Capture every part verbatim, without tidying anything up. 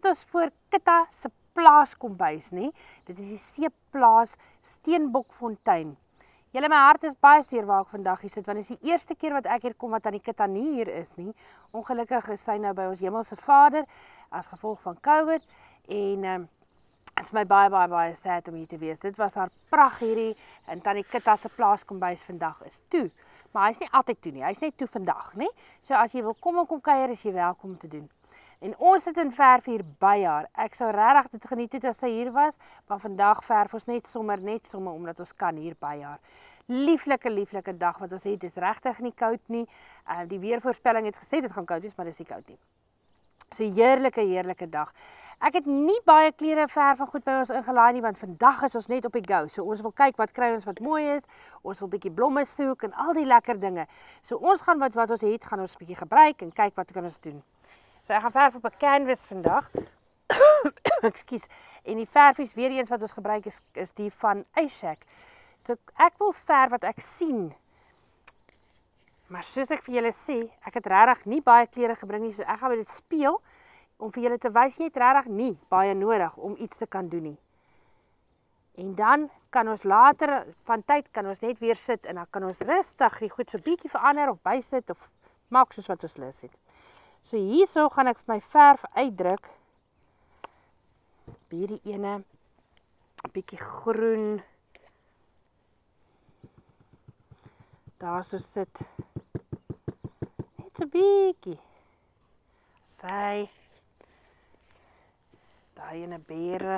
sit ons voor Kitta se plaaskombuis, nie? Dit is die Seeplaas Steenbokfontein. Julle, my hart is baie seer waar ek vandag hier sit, want dit is die eerste keer wat ek hier kom wat aan die Kitta nie hier is nie. Ongelukkig is sy nou by ons Hemelse Vader, as gevolg van COVID, en um, het is my baie, baie, baie sad om hier te wees. Dit was haar pragt hierdie, en Tannie Kitta se plaaskombuis vandag is toe. Maar hy is nie altyd toe nie, hy is net toe vandag, nie? So as jy wil kom en kom kuier, is jy welkom om te doen. En ons sit in verf hier by haar. Ek sou regtig dit geniet het as sy hier was, maar vandag verf ons net sommer, net sommer, omdat ons kan hier by haar. Lieflike, lieflike dag wat ons het, dis regtig nie koud nie. Uh, die weervoorspelling het gesê dit gaan koud wees, maar dis nie koud nie. So heerlike, heerlike dag. Ek het nie baie klere verf en goed by ons ingelaai nie, want vandag is ons net op die go. So ons wil kyk wat kry ons wat mooi is, ons wil bietjie blomme soek en al die lekker dinge. So ons gaan wat, wat ons het, gaan ons bietjie gebruik en kyk wat kan ons doen. So ek gaan verf op 'n canvas vandag. Ekskuus. En die verfies weer eens wat ons gebruik is, is die van Ishak. So ek wil verf wat ek sien. Maar soos ek vir julle sê, ek het regtig nie baie klere gebring nie, so ek gaan dit speel om vir julle te wys jy het regtig nie baie nodig om iets te kan doen nie. En dan kan ons later van tyd kan ons net weer sit en dan kan ons rustig die goed so bietjie verander of bysit of maak soos wat ons lus het. So hierso gaan ek my verf uitdruk. Hierdie ene, 'n bietjie groen. Daar so sit. Net so bietjie. Sy. Daai ene beere.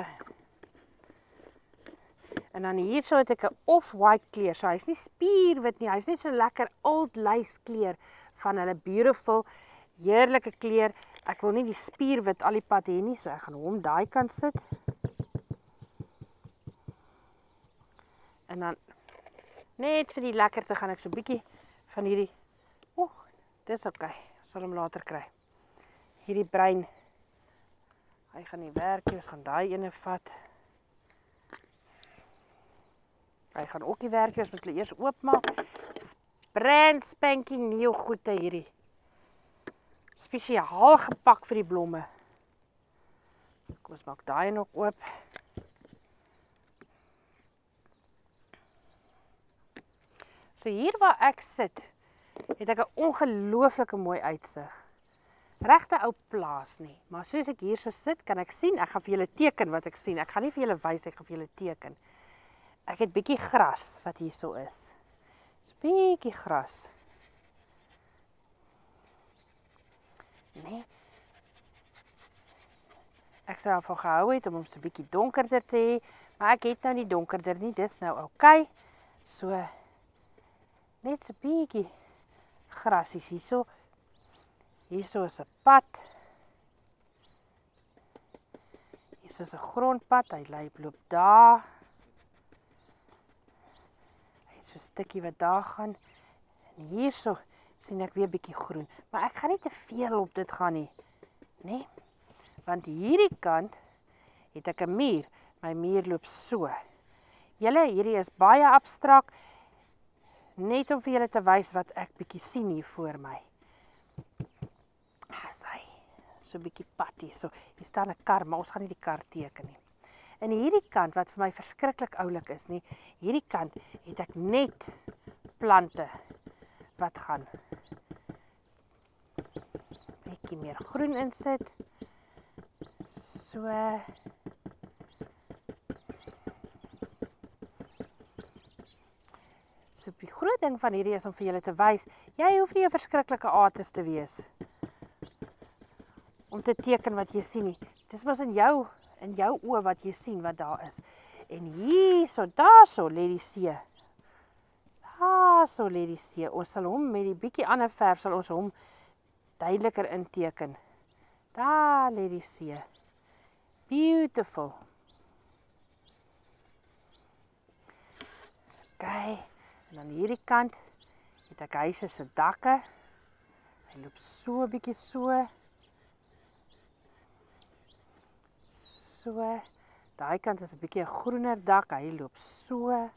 En dan hierso het ek 'n off-white kleur. So hy's nie spierwit nie, hy's net so lekker old lace kleur van hulle beautiful heerlike kleur. Ek wil nie die spierwit al die pad hê nie, so ek gaan hom daai kant sit. En dan net vir die lekkerte gaan ek so 'n bietjie van hierdie. Oeh, dis oké. Ons sal hom later kry. Hierdie bruin. Hy gaan nie werk nie, ons gaan daai ene vat. Hy gaan ook nie werk nie, ons moet hulle eers oopmaak. Brand spanking nuwe goede hierdie. Spesiaal gepak vir die blomme. Kom ons maak daai nog oop. So hier waar ek sit, het ek 'n ongelooflike mooi uitsig. Regte ou plaas nie, maar soos ek hier so sit, kan ek sien, ek gaan vir julle teken wat ek sien. Ek gaan nie vir julle wys, ek gaan vir julle teken. Ek het bietjie gras wat hier so is. So bietjie gras. Nee. Ek sou daarvan gehou het om hom so 'n bietjie donkerder te hê, maar ek het nou nie donkerder nie, dis nou oukei. So net so 'n bietjie grasies hierso. Hierso is 'n pad. Hierso is 'n grondpad, hy loop daar. Hy het so 'n stukkie wat daar gaan. En hierso sien ek weer bietjie groen, maar ek gaan nie te veel op dit gaan nie, nee, want hierdie kant het ek 'n muur, my muur loop so. Julle, hierdie is baie abstrak, net om vir julle te wys wat ek bietjie sien hier voor my. Sy, so bietjie pad hier, so, hier staan 'n kar, maar ons gaan nie die kar teken nie. En hierdie kant, wat vir my verskriklik oulik is nie, hierdie kant het ek net plante, wat gaan bietjie meer groen insit. So. So die groot ding van hierdie is om vir julle te wys, jy hoef nie 'n verskriklike artist te wees om te teken wat jy sien nie. Dis mos in jou in jou oë wat jy sien wat daar is. En hierso, daarso lê die see. Ah, so lê die see. Ons sal hom met die bietjie ander verf sal ons hom duideliker inteken. Daar lê die see. Beautiful. Okay, en dan hierdie kant het ek huise se dakke. Hy loop so 'n bietjie so. So. Daai kant is 'n bietjie 'n groener dak, hy loop so.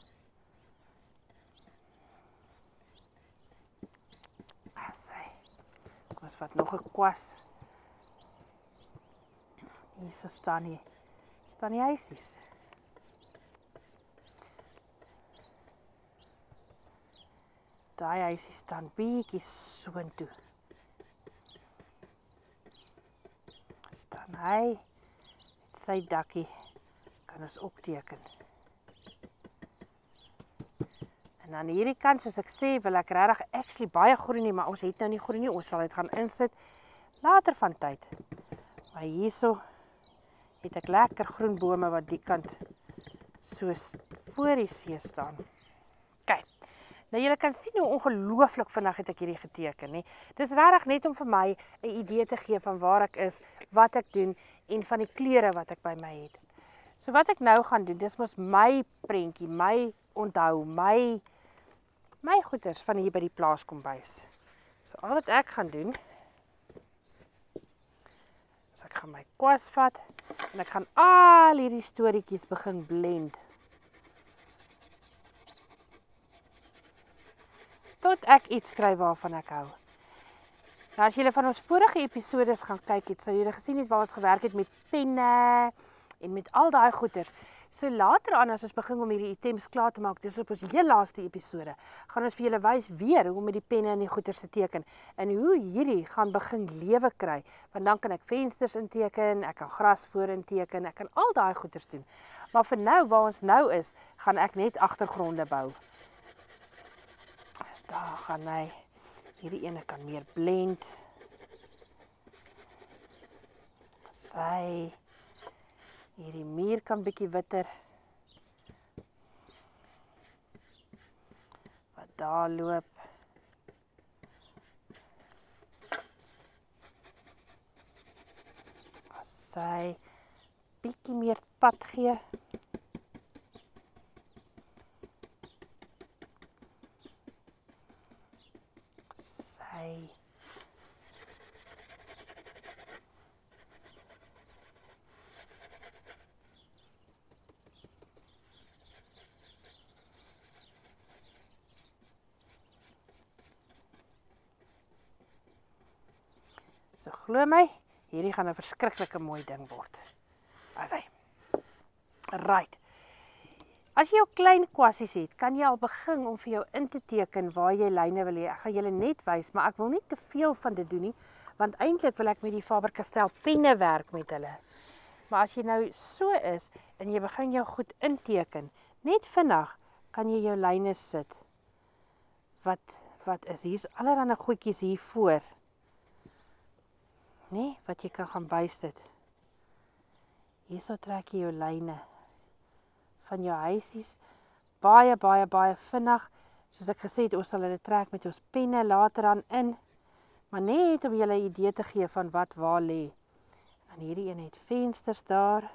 Asai. Kom ons vat nog 'n kwas. Hier so staan die, staan die huisies. Daai huisie staan bietjie soontoe. Staan hy, met sy dakkie, kan ons opteken. En aan hierdie kant, soos ek sê, wil ek regtig actually baie groen nie, maar ons het nou nie groen nie, ons sal dit gaan insit later van tyd. Maar hierso het ek lekker groen bome wat die kant soos voor die see staan. Kyk. Nou julle kan sien hoe ongelooflik vinnig het ek hierdie geteken, nie. Dis regtig net om vir my 'n idee te gee van waar ek is, wat ek doen en van die kleure wat ek by my het. So wat ek nou gaan doen, dis mos my prentjie, my onthou, my my goeders van hier by die plaaskombuis. So al wat ek gaan doen, is ek gaan my kwas vat en ek gaan al hierdie storieetjies begin blend. Tot ek iets kry waarvan ek hou. Nou as julle van ons vorige episodes gaan kyk het, sal julle gesien het waar ons gewerk het met penne en met al daai goeders. So later aan as ons begin om hierdie items klaar te maak, dis op ons heel laaste episode, gaan ons vir julle wys weer hoe om met die penne en die goeders te teken en hoe hierdie gaan begin lewe kry. Want dan kan ek vensters inteken, ek kan gras voor inteken, ek kan al daai goeders doen. Maar vir nou waar ons nou is, gaan ek net agtergronde bou. Daar gaan hy, hierdie ene kan meer blend. Sy, hierdie muur kan bietjie witter. Wat daar loop. Sy, bietjie meer pad gee. So glo my, hierdie gaan 'n verskriklike mooi ding word. As hy. Right. As jy jou klein kwassies het, kan jy al begin om vir jou in te teken waar jy lyne wil hê. Ek gaan julle net wys, maar ek wil nie te veel van dit doen nie, want eintlik wil ek met die Faber-Castell penne werk met hulle. Maar as jy nou so is en jy begin jou goed inteken, net vinnig kan jy jou lyne sit. Wat wat is hier's allerlei goedjies hier voor. Nee, wat jy kan gaan bysit. Hierso trek jy jou lyne van jou huisies baie baie baie vinnig. Soos ek gesê het, ons sal hulle trek met ons penne later aan in, maar net om julle 'n idee te gee van wat waar lê. En hierdie een het vensters daar.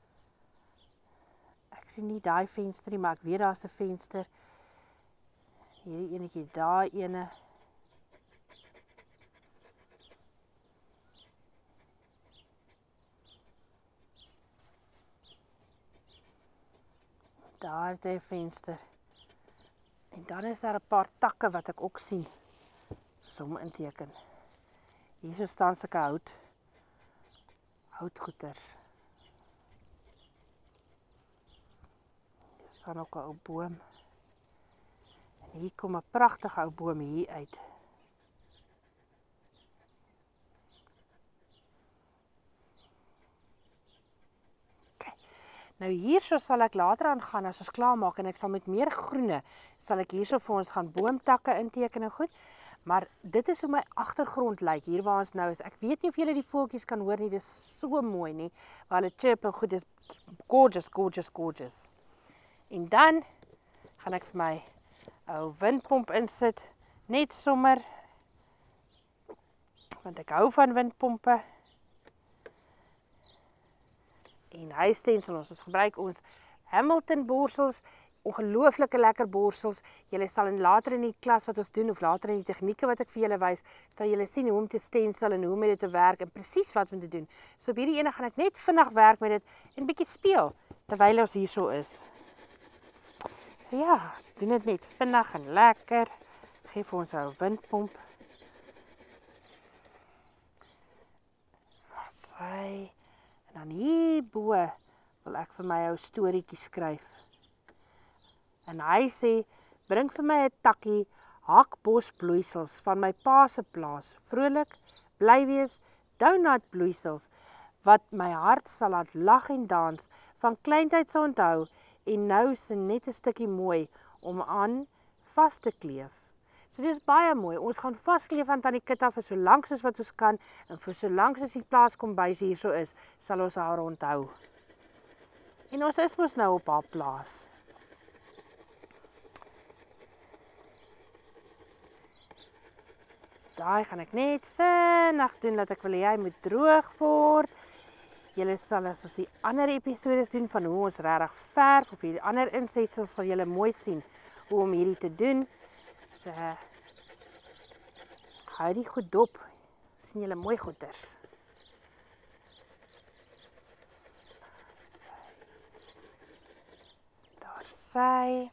Ek sien nie daai venster nie, maar ek weet daar's 'n venster. Hierdie enetjie daai ene. Daar het hy 'n venster. En dan is daar 'n paar takke wat ek ook sien. Som inteken. Hierso staan sulke hout. Houtgoeders. Hier staan ook 'n ou boom. En hier kom 'n pragtige ou boom hier uit. Nou hierso sal ek later aan gaan as ons klaar maak en ek sal met meer groene, sal ek hierso vir ons gaan boomtakke inteken en goed. Maar dit is hoe my agtergrond lyk hier waar ons nou is. Ek weet nie of julle die voeltjies kan hoor nie, dit is so mooi nie. Waar hulle chirp en goed, dis gorgeous, gorgeous, gorgeous. En dan gaan ek vir my ou windpomp insit, net sommer, want ek hou van windpompe. En huisstensel, ons gebruik ons Hamilton borsels, ongelooflike lekker borsels. Julle sal in later in die klas wat ons doen, of later in die tegnieke wat ek vir julle wys, sal julle sien hoe om te stensel en hoe om met dit te werk en presies wat om te doen. So op hierdie ene gaan ek net vinnig werk met dit en bietjie speel, terwyl ons hierso is. So ja, doen dit net vinnig en lekker. Geef ons ou windpomp. Sy. dan hierbo wil ek vir my ou storieetjie skryf. En hy sê, bring vir my 'n takkie hakbosbloeisels van my pa se plaas. Vrolik, bly wees, donut bloeisels, wat my hart sal laat lag en dans, van kleintyd se onthou, en nou is net 'n stukkie mooi, om aan vas te kleef. So dit is baie mooi, ons gaan vaskleef aan Tannie Kit vir so lank soos wat ons kan, en vir so lank soos die plaaskombuis hier so is, sal ons haar onthou. En ons is mos nou op haar plaas. Daai gaan ek net vinnig doen, dat ek wil jy moet droog word. Julle sal as ons die ander episodes doen van hoe ons regtig verf, of die ander insetsels sal julle mooi sien, hoe om hierdie te doen. So, hou die goed dop, sien julle mooi goeders. Daar sy.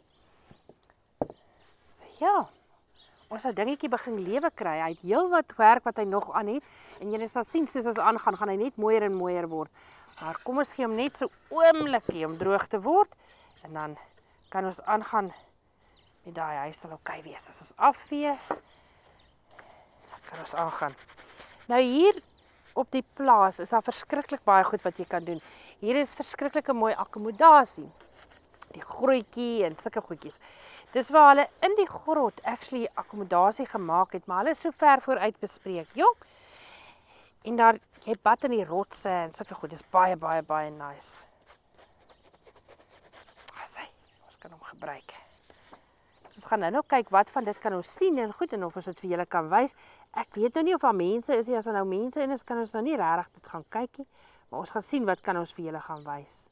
So ja, ons sal dingetjie begin lewe kry. Hy het heel wat werk wat hy nog aan het, en julle sal sien, soos ons aangaan, gaan hy net mooier en mooier word. Maar kom ons gee hom net so oomblikie om droog te word, en dan kan ons aangaan met daai, hy sal oké wees. As ons afvee, kan ons aangaan. Nou hier op die plaas is daar verskriklik baie goed wat jy kan doen. Hier is verskriklike mooi akkommodasie. Die grootjie en sulke goedjies. Dis waar hulle in die grot actually akkommodasie gemaak het, maar hulle is so ver vooruit bespreek, jong. En daar, jy bad in die rotse en sulke goed, dis baie, baie, baie nice. Asai, ons kan hom gebruik. So ons gaan nou nou kyk wat van dit kan ons sien en goed, en of ons dit vir julle kan wys. Ek weet nou nie of daar mense is nie, as daar nou mense in is, kan ons nou nie regtig dit gaan kykie, maar ons gaan sien wat kan ons vir julle gaan wys.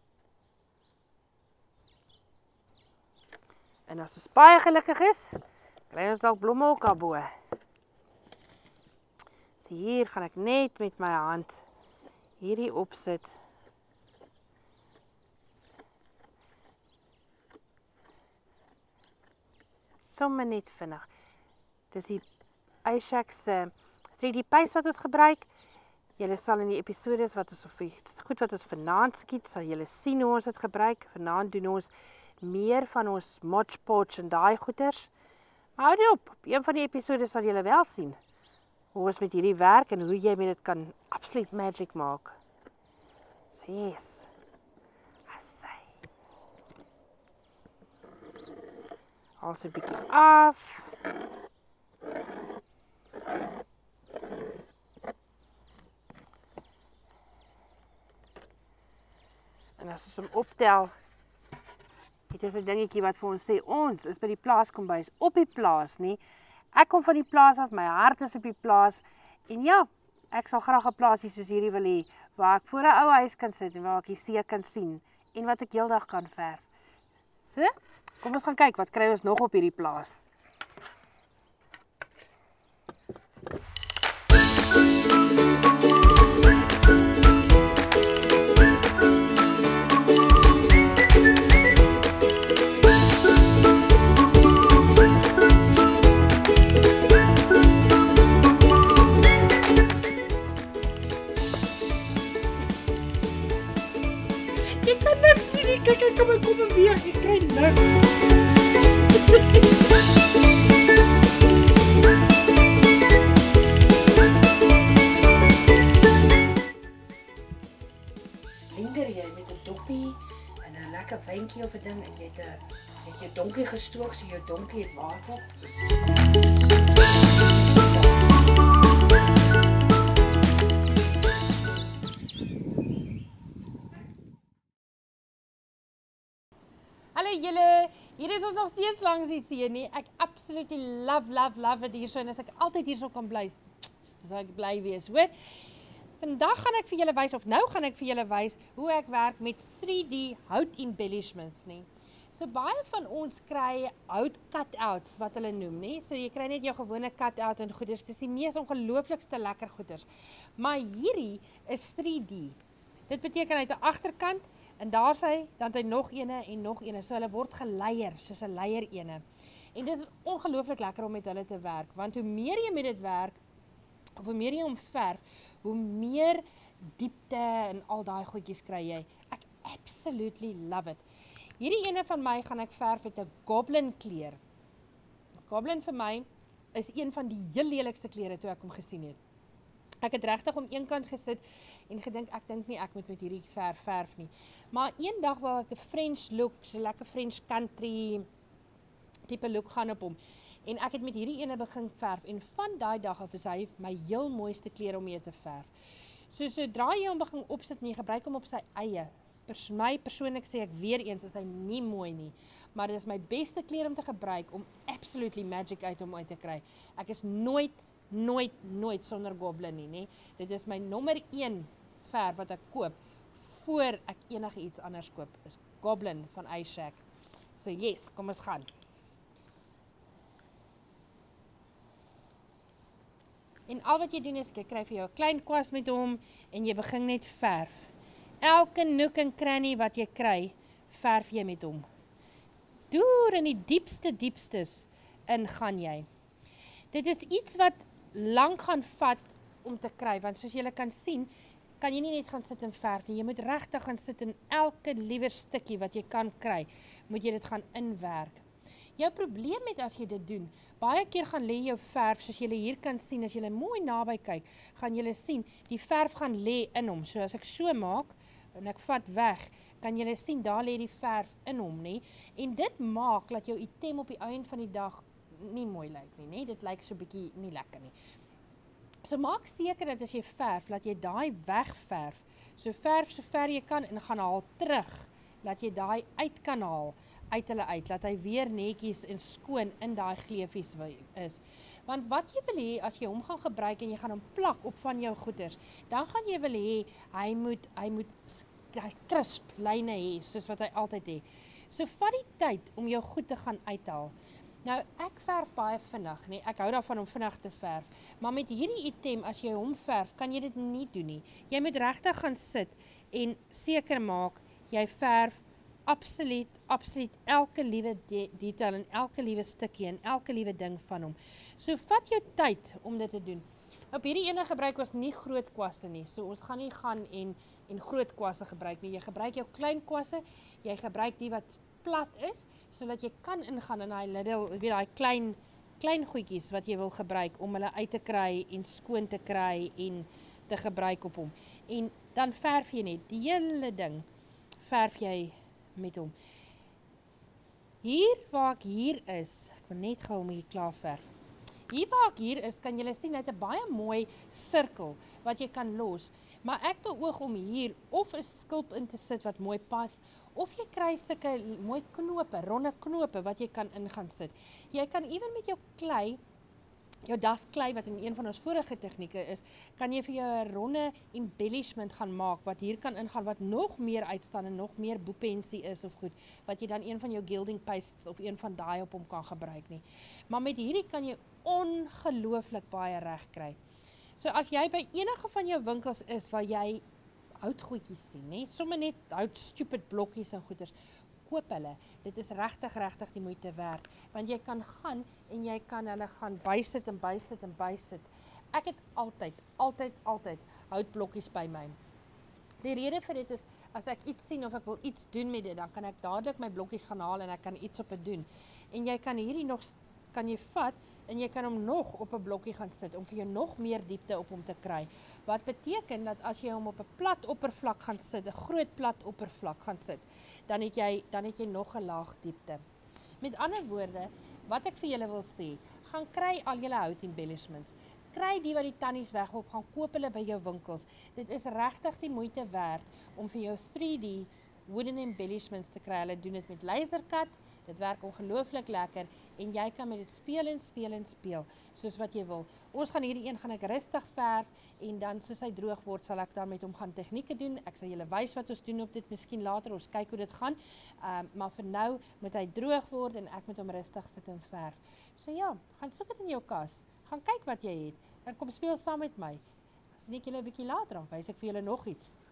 En as ons baie gelukkig is, kry ons dalk blomme ook daarbo. So hier gaan ek net met my hand hierdie opsit. Somme net vinnig. Dis die Ishak se drie D paste wat ons gebruik. Julle sal in die episodes wat ons, of goed wat ons vanaand skiet, sal julle sien hoe ons dit gebruik. Vanaand doen ons meer van ons Mod Podge en daai goeders. Maar hou dit op, op een van die episodes sal julle wel sien hoe ons met hierdie werk en hoe jy met dit kan absoluut magic maak. So yes. Assai. Als 'n bietjie af. En as ons hom optel, dit is 'n dingetjie wat vir ons sê, ons is by die plaaskombuis, op die plaas, nie? Ek kom van die plaas af, my hart is op die plaas, en ja, ek sal graag 'n plaasie soos hierdie wil hê, waar ek voor 'n ou huis kan sit, en waar ek die see kan sien, en wat ek heeldag kan verf. So, kom ons gaan kyk, wat kry ons nog op hierdie plaas? Kijk, ek kan my kom beweeg, ek kry niks. Linger jy met 'n doppie en 'n lekker wyntjie of 'n ding, en jy het 'n jy het jou donkie gestook, so jou donkie het water. Hallo julle, hier is ons nog steeds langs die see nie. Ek absoluut love, love, love het hierso, en as ek altyd hierso kan bly, sal ek bly wees, hoor. Vandag gaan ek vir julle wys, of nou gaan ek vir julle wys, hoe ek werk met three D hout embellishments nie. So baie van ons kry hout cutouts, wat hulle noem, nie. So jy kry net jou gewone cutout en goeders, dis die mees ongelooflikste lekker goeders. Maar hierdie is three D. Dit beteken uit 'n agterkant, en daar sy, dan het hy nog ene en nog ene, so hulle word geleier, soos 'n leier ene. En dit is ongelooflik lekker om met hulle te werk, want hoe meer jy met dit werk, of hoe meer jy hom verf, hoe meer diepte en al daai goedjies kry jy. Ek absolutely love it. Hierdie ene van my gaan ek verf met 'n goblin kleur. Goblin vir my is een van die heel lelikste kleure toe ek hom gesien het. Ek het regtig om een kant gesit en gedink, ek dink nie ek moet met hierdie verf verf nie. Maar een dag wou ek 'n French look, so lekker French country tipe look gaan op hom. En ek het met hierdie ene begin verf en van daai dag af is hy my heel mooiste kleur om mee te verf. So sodra jy hom begin opsit en jy gebruik hom op sy eie, pers my persoonlik sê ek weer eens is hy nie mooi nie, maar dit is my beste kleur om te gebruik om absolutely magic uit hom uit te kry. Ek is nooit nooit nooit sonder goblin nie, nê. Dit is my nommer een verf wat ek koop voor ek enige iets anders koop, is Goblin van Ice Shack. So yes, kom ons gaan. En al wat jy doen is, jy kry vir jou 'n klein kwas met hom en jy begin net verf. Elke nook en cranny wat jy kry, verf jy met hom. Deur in die diepste diepstes in gaan jy. Dit is iets wat lank gaan vat om te kry, want soos julle kan sien, kan jy nie net gaan sit en verf nie. Jy moet regtig gaan sit en elke liewe stukkie wat jy kan kry, moet jy dit gaan inwerk. Jou probleem met as jy dit doen, baie keer gaan lê jou verf, soos julle hier kan sien, as julle mooi naby kyk, gaan julle sien, die verf gaan lê in hom. So as ek so maak, en ek vat weg, kan julle sien, daar lê die verf in hom, nie? En dit maak, dat jou item op die einde van die dag nie mooi lyk nie, nie? Dit lyk so bietjie nie lekker nie. So maak seker dat as jy verf, dat jy daai wegverf, so verf so ver jy kan, en gaan haal terug, dat jy daai uit kan haal, uit hulle uit, dat hy weer netjies en skoon in daai gleefies is. Want wat jy wil hê, as jy hom gaan gebruik en jy gaan hom plak op van jou goeders, dan gaan jy wil hê, hy moet, hy moet hy crisp lyne hê, soos wat hy altyd hê. So vat die tyd om jou goed te gaan uithaal. Nou, ek verf baie vinnig, nee, ek hou daarvan om vinnig te verf, maar met hierdie item, as jy hom verf, kan jy dit nie doen nie. Jy moet regtig gaan sit en seker maak, jy verf absoluut, absoluut elke liewe de detail en elke liewe stukkie en elke liewe ding van hom. So vat jou tyd om dit te doen. Op hierdie ene gebruik ons nie groot kwasse nie, so ons gaan nie gaan en, en groot kwasse gebruik nie. Jy gebruik jou klein kwasse, jy gebruik die wat plat is, sodat jy kan ingaan in daai little, weet daai klein, klein goedjies wat jy wil gebruik, om hulle uit te kry en skoon te kry en te gebruik op hom. En dan verf jy net, die hele ding, verf jy met hom. Hier waar ek hier is, ek wil net gou om hier klaar verf. Hier waar ek hier is, kan julle sien, hy het 'n baie mooi sirkel wat jy kan los. Maar ek beoog om hier of 'n skulp in te sit wat mooi pas, of jy kry sulke mooi knope, ronde knope wat jy kan ingaan sit. Jy kan ewen met jou klei, jou dasklei wat in een van ons vorige tegnieke is, kan jy vir jou 'n ronde embellishment gaan maak, wat hier kan ingaan, wat nog meer uitstaan en nog meer boepensie is of goed, wat jy dan een van jou gilding pastes of een van daai op hom kan gebruik nie. Maar met hierdie kan jy ongelooflik baie reg kry. So as jy by enige van jou winkels is waar jy houtgoedjies sien, nee, sommer net hout stupid blokkies en goeders, koop hulle. Dit is regtig regtig die moeite werd, want jy kan gaan en jy kan hulle gaan bysit en bysit en bysit. Ek het altyd, altyd, altyd houtblokkies by my. Die rede vir dit is, as ek iets sien of ek wil iets doen met dit, dan kan ek dadelik my blokkies gaan haal en ek kan iets op dit doen. En jy kan hierdie nog kan jy vat en jy kan hom nog op 'n blokkie gaan sit om vir jou nog meer diepte op hom te kry. Wat beteken dat as jy hom op 'n plat oppervlak gaan sit, 'n groot plat oppervlak gaan sit, dan het jy dan het jy nog 'n laag diepte. Met ander woorde, wat ek vir julle wil sê, gaan kry al julle hout embellishments. Kry die wat die tannies weghoop, gaan koop hulle by jou winkels. Dit is regtig die moeite werd om vir jou three D wooden embellishments te kry. Hulle doen dit met lasercut. Dit werk ongelooflik lekker en jy kan met dit speel en speel en speel, soos wat jy wil. Ons gaan hierdie een gaan ek rustig verf en dan soos hy droog word, sal ek dan met hom gaan tegnieke doen. Ek sal julle wys wat ons doen op dit miskien later, ons kyk hoe dit gaan. Um, maar vir nou moet hy droog word en ek moet hom rustig sit en verf. So ja, gaan soek dit in jou kas. Gaan kyk wat jy het en kom speel saam met my. As net julle 'n bietjie later, dan wys ek vir julle nog iets.